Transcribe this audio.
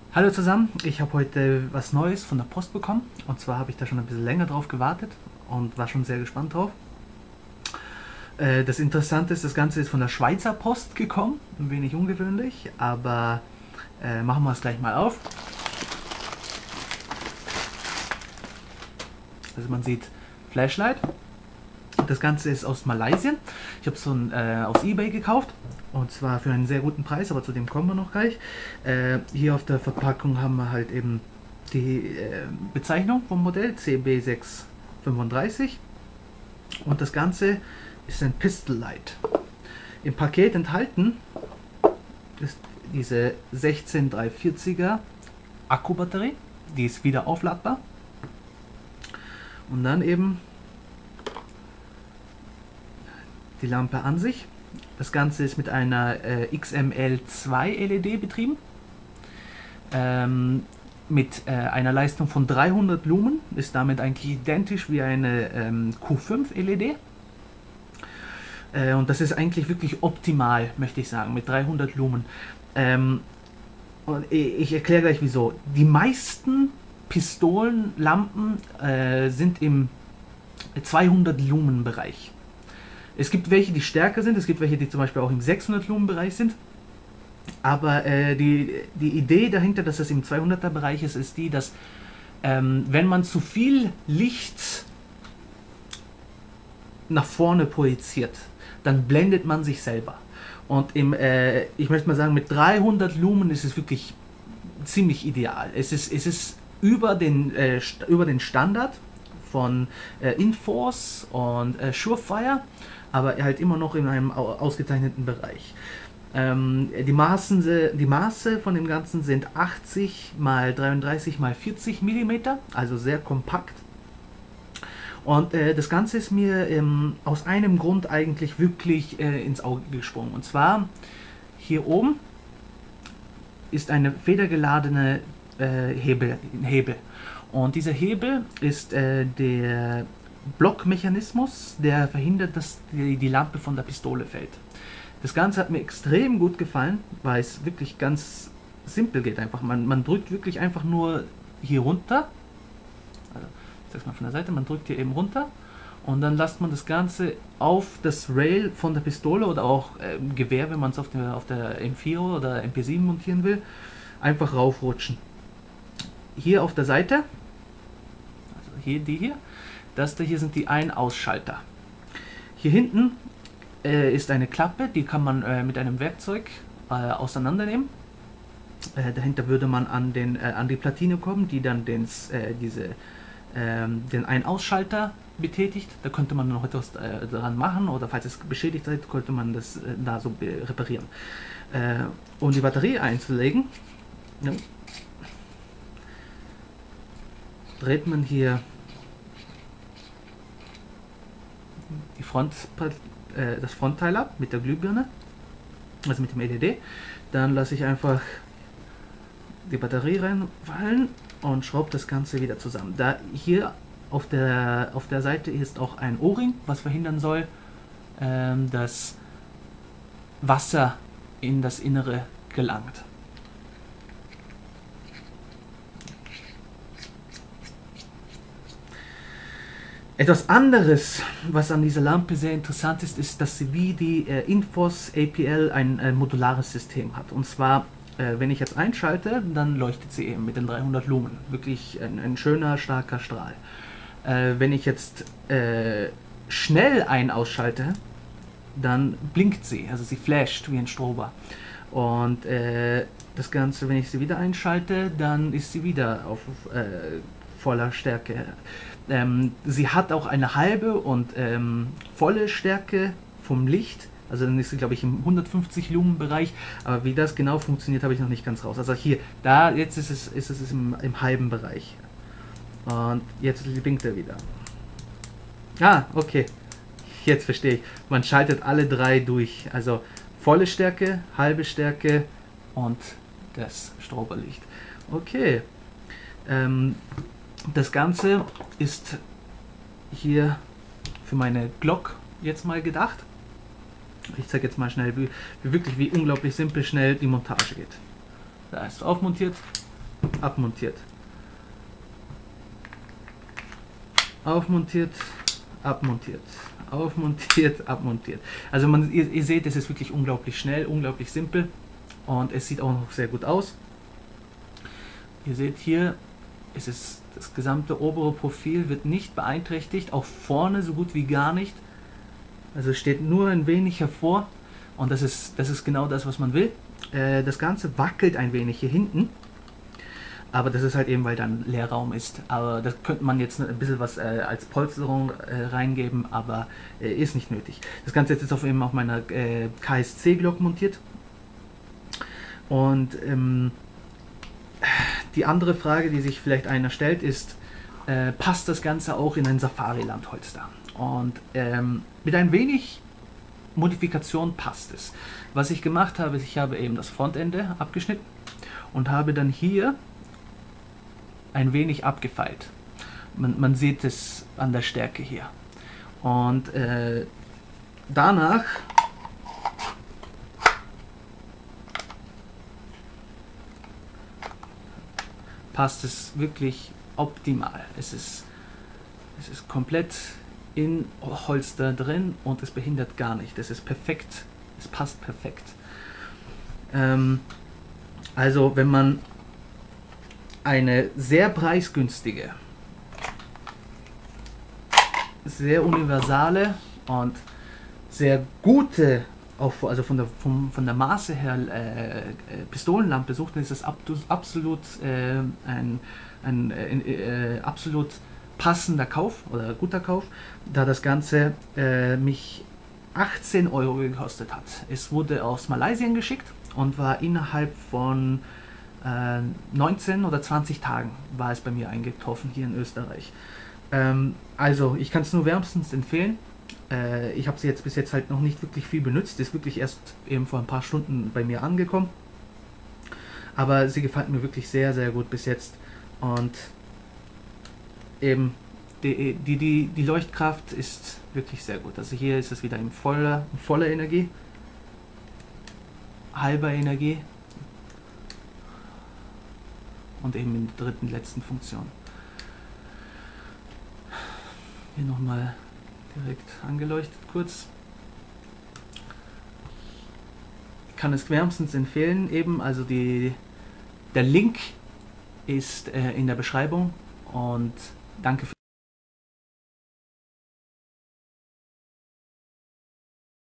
Hallo zusammen, ich habe heute was Neues von der Post bekommen und zwar habe ich da schon ein bisschen länger drauf gewartet und war schon sehr gespannt drauf. Das Interessante ist, das Ganze ist von der Schweizer Post gekommen, ein wenig ungewöhnlich, aber machen wir es gleich mal auf. Also man sieht Flashlight. Das Ganze ist aus Malaysia. Ich habe so ein aus eBay gekauft und zwar für einen sehr guten Preis, aber zu dem kommen wir noch gleich. Hier auf der Verpackung haben wir halt eben die Bezeichnung vom Modell CB635 und das Ganze ist ein Pistol Light. Im Paket enthalten ist diese 16340er Akkubatterie, die ist wieder aufladbar und dann eben die Lampe an sich. Das Ganze ist mit einer XML2 LED betrieben, mit einer Leistung von 300 Lumen, ist damit eigentlich identisch wie eine Q5 LED. Und das ist eigentlich wirklich optimal, möchte ich sagen, mit 300 Lumen. Und ich erkläre gleich wieso. Die meisten Pistolenlampen sind im 200 Lumen Bereich. Es gibt welche, die stärker sind, es gibt welche, die zum Beispiel auch im 600 Lumen Bereich sind. Aber die Idee dahinter, dass es im 200er Bereich ist, ist die, dass wenn man zu viel Licht nach vorne projiziert, dann blendet man sich selber. Und ich möchte mal sagen, mit 300 Lumen ist es wirklich ziemlich ideal. Es ist über den Standard von Inforce und Surefire, aber halt immer noch in einem ausgezeichneten Bereich. Die Maße von dem Ganzen sind 80 x 33 x 40 mm, also sehr kompakt. Und das Ganze ist mir aus einem Grund eigentlich wirklich ins Auge gesprungen. Und zwar hier oben ist eine federgeladene Hebel. Und dieser Hebel ist der Blockmechanismus, der verhindert, dass die Lampe von der Pistole fällt. Das Ganze hat mir extrem gut gefallen, weil es wirklich ganz simpel geht. Einfach. Man drückt wirklich einfach nur hier runter. Also, ich sag's mal von der Seite, man drückt hier eben runter und dann lasst man das Ganze auf das Rail von der Pistole oder auch Gewehr, wenn man es auf der M4 oder MP7 montieren will, einfach raufrutschen. Hier auf der Seite, also hier die hier, das da hier sind die Ein-Aus-Schalter. Hier hinten ist eine Klappe, die kann man mit einem Werkzeug auseinandernehmen. Dahinter würde man an die Platine kommen, die dann den Ein-Aus-Schalter betätigt. Da könnte man noch etwas daran machen oder falls es beschädigt ist, könnte man das da so reparieren. Um die Batterie einzulegen, ja, dreht man hier das Frontteil ab mit der Glühbirne, also mit dem LED. Dann lasse ich einfach die Batterie reinfallen und schraube das Ganze wieder zusammen. Da hier auf der Seite ist auch ein O-Ring, was verhindern soll, dass Wasser in das Innere gelangt. Etwas anderes, was an dieser Lampe sehr interessant ist, ist, dass sie wie die Inforce APL ein modulares System hat. Und zwar, wenn ich jetzt einschalte, dann leuchtet sie eben mit den 300 Lumen. Wirklich ein schöner, starker Strahl. Wenn ich jetzt schnell ausschalte, dann blinkt sie, also sie flasht wie ein Strober. Und das Ganze, wenn ich sie wieder einschalte, dann ist sie wieder auf voller Stärke. Sie hat auch eine halbe und volle Stärke vom Licht, also dann ist sie, glaube ich, im 150 Lumen Bereich, aber wie das genau funktioniert, habe ich noch nicht ganz raus. Also hier, jetzt ist es im halben Bereich. Und jetzt blinkt er wieder. Ah, okay. Jetzt verstehe ich. Man schaltet alle drei durch. Also volle Stärke, halbe Stärke und das Stroberlicht. Okay. Das Ganze ist hier für meine Glock jetzt mal gedacht. Ich zeige jetzt mal schnell, wie unglaublich simpel schnell die Montage geht. Da ist aufmontiert, abmontiert. Aufmontiert, abmontiert. Aufmontiert, abmontiert. Also ihr seht, es ist wirklich unglaublich schnell, unglaublich simpel und es sieht auch noch sehr gut aus. Ihr seht hier, es ist das gesamte obere Profil wird nicht beeinträchtigt, auch vorne so gut wie gar nicht. Also steht nur ein wenig hervor und das ist genau das, was man will. Das Ganze wackelt ein wenig hier hinten. Aber das ist halt eben, weil dann Leerraum ist. Aber das könnte man jetzt ein bisschen was als Polsterung reingeben, aber ist nicht nötig. Das Ganze ist jetzt auf meiner KSC-Glock montiert. Und die andere Frage, die sich vielleicht einer stellt, ist, passt das Ganze auch in ein Safari-Landholster? Und mit ein wenig Modifikation passt es. Was ich gemacht habe, ist, ich habe eben das Frontende abgeschnitten und habe dann hier ein wenig abgefeilt. Man sieht es an der Stärke hier. Und danach passt es wirklich optimal. Es ist komplett in Holster drin und es behindert gar nicht. Es ist perfekt. Es passt perfekt. Also wenn man eine sehr preisgünstige, sehr universale und sehr gute, auch also von der Maße her, Pistolenlampe sucht, dann ist das absolut absolut passender Kauf oder guter Kauf, da das Ganze mich 18 Euro gekostet hat. Es wurde aus Malaysia geschickt und war innerhalb von 19 oder 20 Tagen war es bei mir eingetroffen hier in Österreich. Also ich kann es nur wärmstens empfehlen. Ich habe sie jetzt bis jetzt halt noch nicht wirklich viel benutzt. Ist wirklich erst eben vor ein paar Stunden bei mir angekommen. Aber sie gefällt mir wirklich sehr, sehr gut bis jetzt. Und eben die Leuchtkraft ist wirklich sehr gut. Also hier ist es wieder in voller Energie. Halber Energie. Und eben in der dritten, letzten Funktion. Hier nochmal direkt angeleuchtet kurz. Ich kann es wärmstens empfehlen eben, also der Link ist in der Beschreibung und danke für